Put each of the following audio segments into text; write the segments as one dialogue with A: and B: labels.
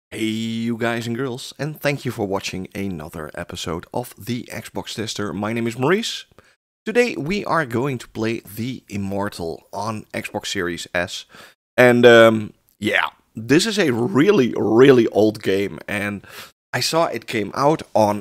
A: Hey, you guys and girls, and thank you for watching another episode of the Xbox Tester. My name is Maurice. Today we are going to play The Immortal on Xbox Series S. And yeah, this is a really old game, and I saw it came out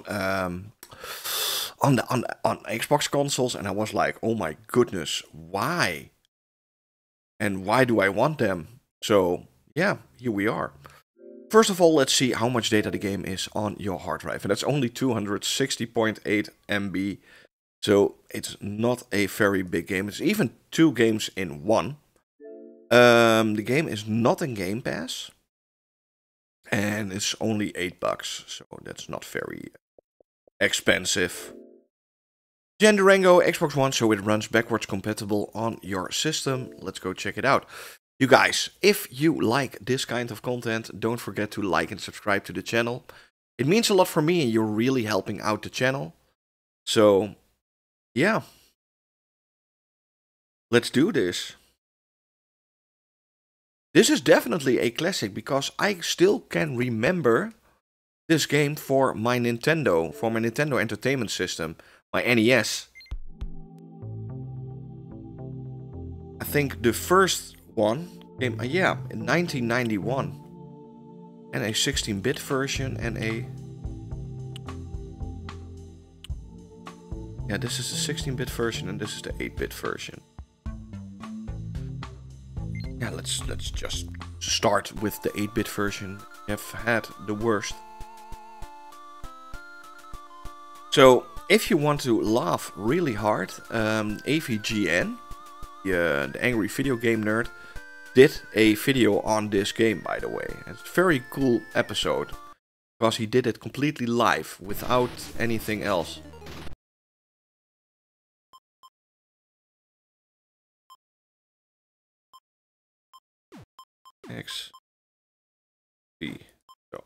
A: on Xbox consoles, and I was like, oh my goodness, why? And why do I want them? So yeah, here we are. First of all, let's see how much data the game is on your hard drive. And that's only 260.8 MB. So it's not a very big game. It's even two games in one. The game is not in Game Pass. And it's only $8. So that's not very expensive. Gen Durango Xbox One, so it runs backwards compatible on your system. Let's go check it out. You guys, if you like this kind of content, don't forget to like and subscribe to the channel. It means a lot for me and you're really helping out the channel. So, yeah. Let's do this. This is definitely a classic because I still can remember this game for my Nintendo Entertainment System, my NES. I think the first one came, in 1991. And a 16-bit version and a... Yeah, this is the 16-bit version and this is the 8-bit version. Yeah, let's just start with the 8-bit version. I've had the worst. So, if you want to laugh really hard, AVGN, the Angry Video Game Nerd, did a video on this game, by the way. It's a very cool episode, because he did it completely live, without anything else. X B. So.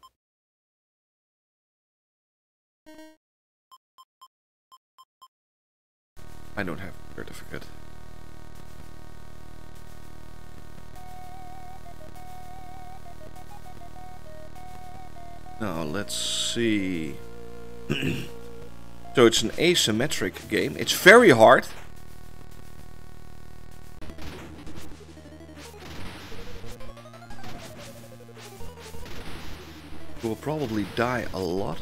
A: I don't have a certificate. Now, let's see. So it's an asymmetric game. It's very hard. You will probably die a lot.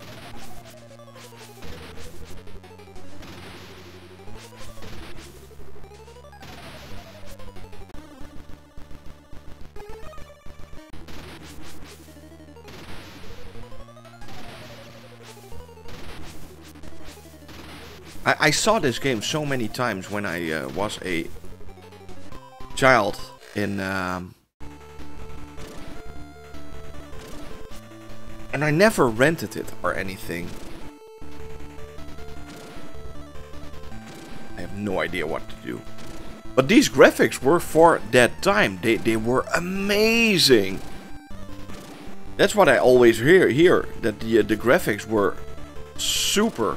A: I saw this game so many times when I was a child in... and I never rented it or anything. I have no idea what to do. But these graphics were for that time. They were amazing. That's what I always hear that the graphics were super.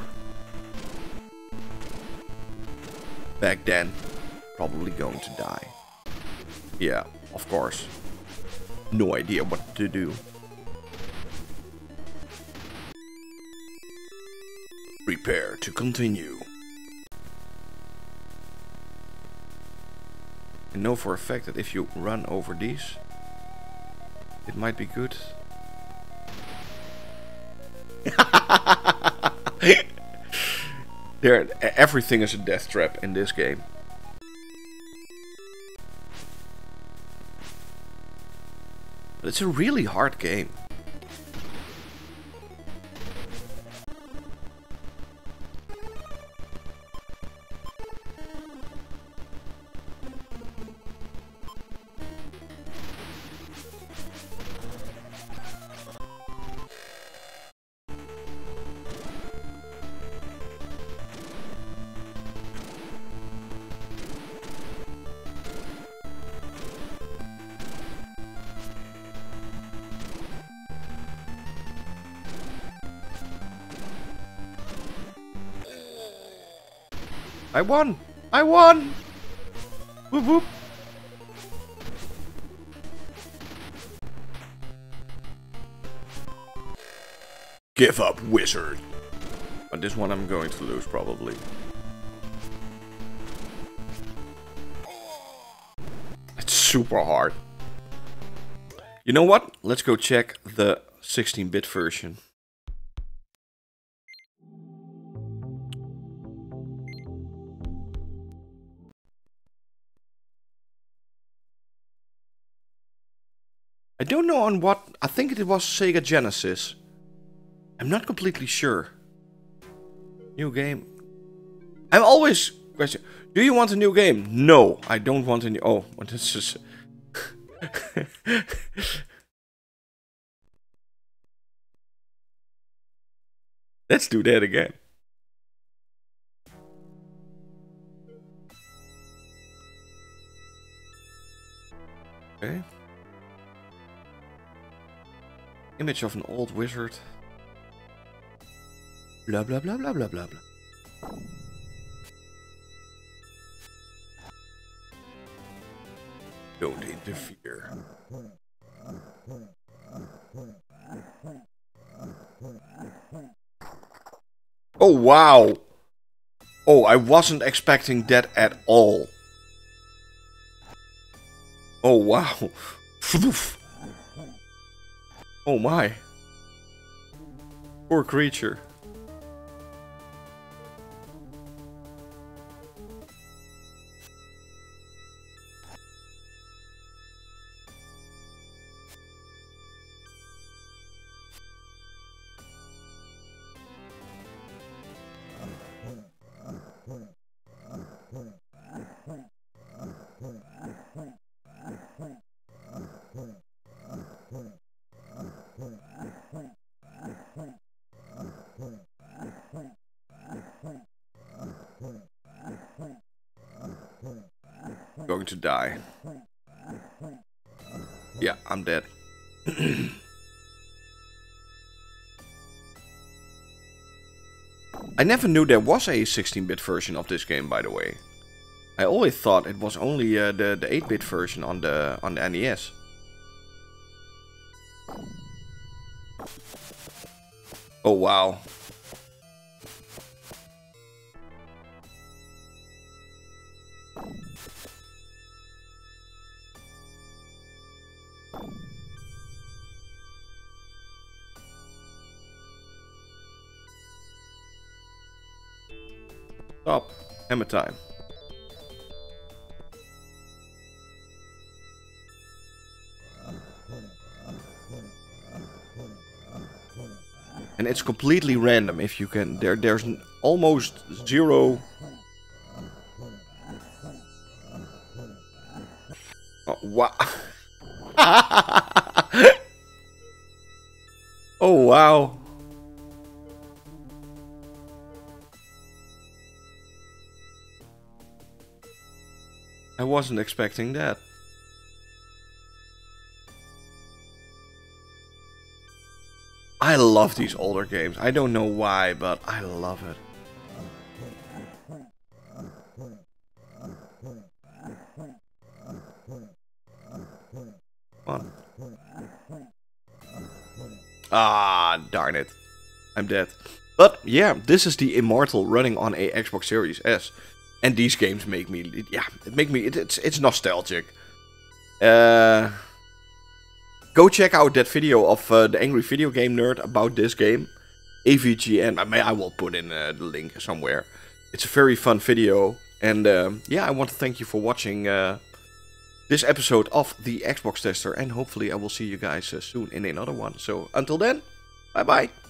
A: Back then, probably going to die. Yeah, of course. No idea what to do. Prepare to continue. I know for a fact that if you run over these, it might be good. Everything is a death trap in this game. But it's a really hard game. I won! I won! Whoop whoop! Give up, wizard. But this one I'm going to lose probably. It's super hard. You know what? Let's go check the 16-bit version. I don't know on what. I think it was Sega Genesis. I'm not completely sure. New game. I'm always question. Do you want a new game? No, I don't want a new. Oh, this is. Let's do that again. Okay. Image of an old wizard. Blah blah blah blah blah blah blah. Don't interfere. Oh wow! Oh, I wasn't expecting that at all. Oh wow! Oh my! Poor creature. Going to die. Yeah, I'm dead. I never knew there was a 16-bit version of this game, by the way. I always thought it was only the 8-bit version on the NES. Oh wow. Stop. Hammer time. And it's completely random if you can. There's almost zero. Oh, wow. Oh wow. I wasn't expecting that. I love these older games. I don't know why, but I love it. Come on. Ah, darn it. I'm dead. But yeah, this is the Immortal running on a Xbox Series S. And these games make me, yeah, it's nostalgic. Go check out that video of the Angry Video Game Nerd about this game. AVGN, I will put in the link somewhere. It's a very fun video. And yeah, I want to thank you for watching this episode of the Xbox Tester. And hopefully I will see you guys soon in another one. So until then, bye bye.